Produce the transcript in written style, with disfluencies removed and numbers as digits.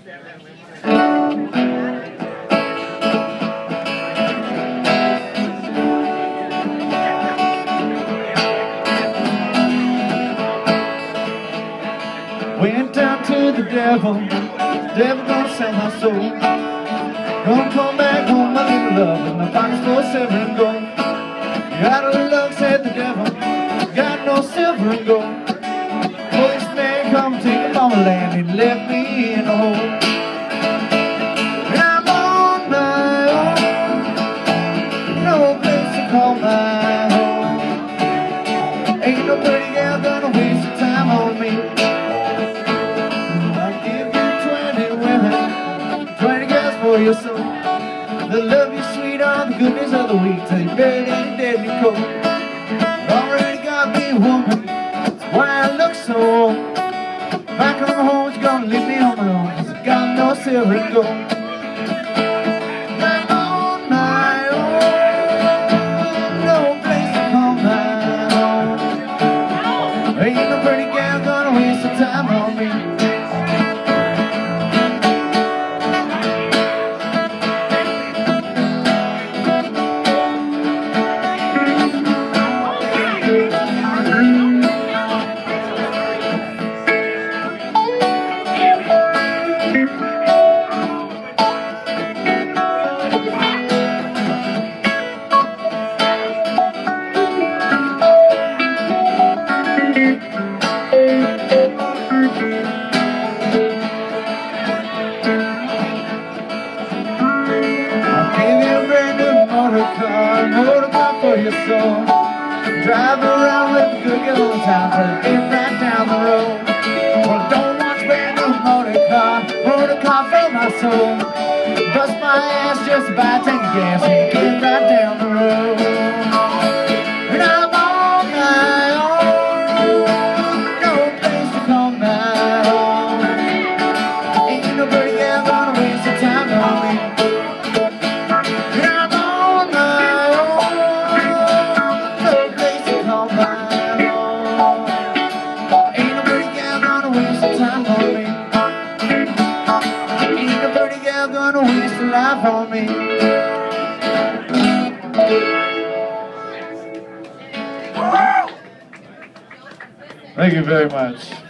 Went down to the devil gonna sell my soul. Gonna come back home, my little love, with my pockets full of silver and gold. You got a little luck, said the devil, got no silver and gold. Policeman come take my land, he left me in a hole. And I'm on my own, no place to call my home. Ain't no pretty gal gonna waste your time on me. I'll give you 20 women, 20 girls for your soul. They'll love you sweet on the goodness of the week till you're buried in deadly cold. Already got me a woman, that's why I look so old. Back on home, she's gonna leave me on my own, 'cause I got no silver and gold. I'm on my own, no place to call my home. Ain't no pretty gal gonna waste her time on me. Motor car for your soul. Drive around with a good girl in town till you get right down the road. Well, don't want your brand new motor car for my soul. Bust my ass just to buy a tank of gas and get right down the road. And I'm on my own, no place to call my home. Ain't no pretty gal gonna waste your time on me. Gonna waste a life on me. Thank you very much.